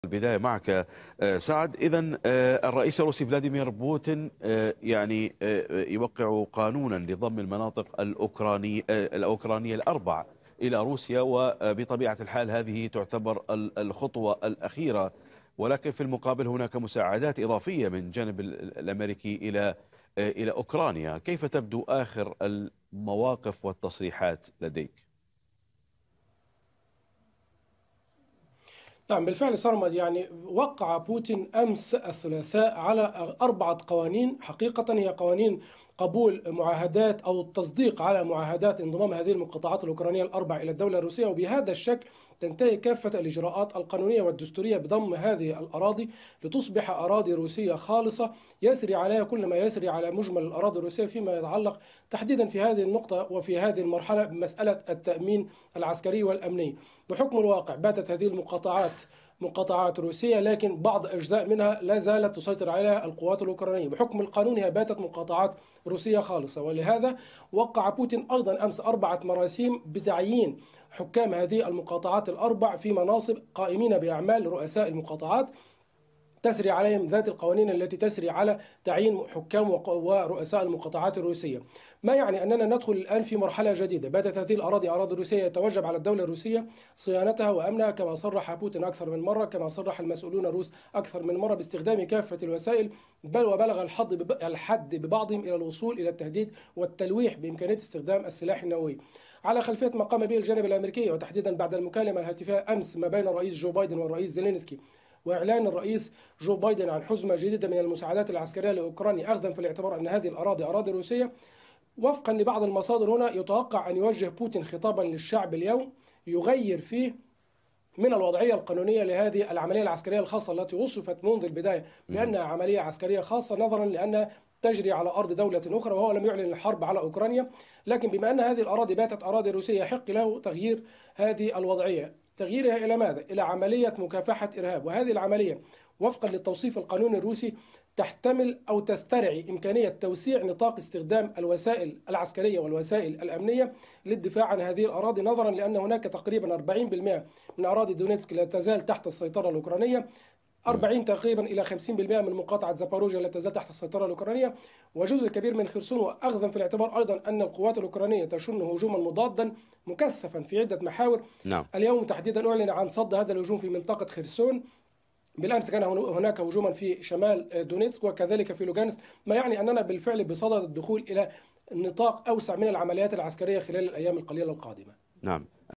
البداية معك سعد. إذن الرئيس الروسي فلاديمير بوتين يعني يوقع قانونا لضم المناطق الأوكرانية الأربع إلى روسيا، وبطبيعة الحال هذه تعتبر الخطوة الأخيرة، ولكن في المقابل هناك مساعدات إضافية من جانب الأمريكي إلى أوكرانيا. كيف تبدو آخر المواقف والتصريحات لديك؟ نعم، بالفعل صارمد. وقع بوتين أمس الثلاثاء على 4 قوانين، حقيقة هي قوانين قبول معاهدات أو التصديق على معاهدات انضمام هذه المقاطعات الأوكرانية الأربع إلى الدولة الروسية، وبهذا الشكل تنتهي كافة الإجراءات القانونية والدستورية بضم هذه الأراضي لتصبح أراضي روسية خالصة يسري عليها كل ما يسري على مجمل الأراضي الروسية، فيما يتعلق تحديدا في هذه النقطة وفي هذه المرحلة بمسألة التأمين العسكري والأمني. بحكم الواقع باتت هذه المقاطعات مقاطعات روسية، لكن بعض أجزاء منها لا زالت تسيطر عليها القوات الأوكرانية. بحكم القانون هي باتت مقاطعات روسية خالصة، ولهذا وقع بوتين أيضا أمس 4 مراسيم بتعيين حكام هذه المقاطعات الأربع في مناصب قائمين بأعمال رؤساء المقاطعات، تسري عليهم ذات القوانين التي تسري على تعيين حكام ورؤساء المقاطعات الروسية. ما يعني أننا ندخل الآن في مرحلة جديدة. باتت هذه الأراضي أراضي روسية، يتوجب على الدولة الروسية صيانتها وأمنها، كما صرح بوتين أكثر من مرة، كما صرح المسؤولون الروس أكثر من مرة، باستخدام كافة الوسائل، بل وبلغ الحد ببعضهم إلى الوصول إلى التهديد والتلويح بإمكانية استخدام السلاح النووي. على خلفية ما قام به الجانب الأمريكي، وتحديدا بعد المكالمة الهاتفية أمس ما بين الرئيس جو بايدن والرئيس زيلينسكي، وإعلان الرئيس جو بايدن عن حزمة جديدة من المساعدات العسكرية لأوكرانيا، أخذا في الاعتبار أن هذه الأراضي أراضي روسية. وفقا لبعض المصادر هنا يتوقع أن يوجه بوتين خطابا للشعب اليوم يغير فيه من الوضعية القانونية لهذه العملية العسكرية الخاصة التي وصفت منذ البداية بأنها عملية عسكرية خاصة، نظرا لأنها تجري على أرض دولة أخرى، وهو لم يعلن الحرب على أوكرانيا. لكن بما أن هذه الأراضي باتت أراضي روسية، يحق له تغيير هذه الوضعية. تغييرها إلى ماذا؟ إلى عملية مكافحة إرهاب. وهذه العملية وفقا للتوصيف القانوني الروسي تحتمل أو تسترعي إمكانية توسيع نطاق استخدام الوسائل العسكرية والوسائل الأمنية للدفاع عن هذه الأراضي، نظرا لأن هناك تقريبا 40% من أراضي دونيتسك لا تزال تحت السيطرة الأوكرانية، 40 تقريبا إلى 50% من مقاطعة زاباروجيا لا تزال تحت السيطرة الأوكرانية، وجزء كبير من خرسون. وأخذا في الاعتبار أيضا أن القوات الأوكرانية تشن هجوما مضادا مكثفا في عدة محاور. نعم. اليوم تحديدا أعلن عن صد هذا الهجوم في منطقة خرسون، بالأمس كان هناك هجوما في شمال دونيتسك وكذلك في لوغانسك، ما يعني أننا بالفعل بصدد الدخول إلى نطاق أوسع من العمليات العسكرية خلال الأيام القليلة القادمة. نعم.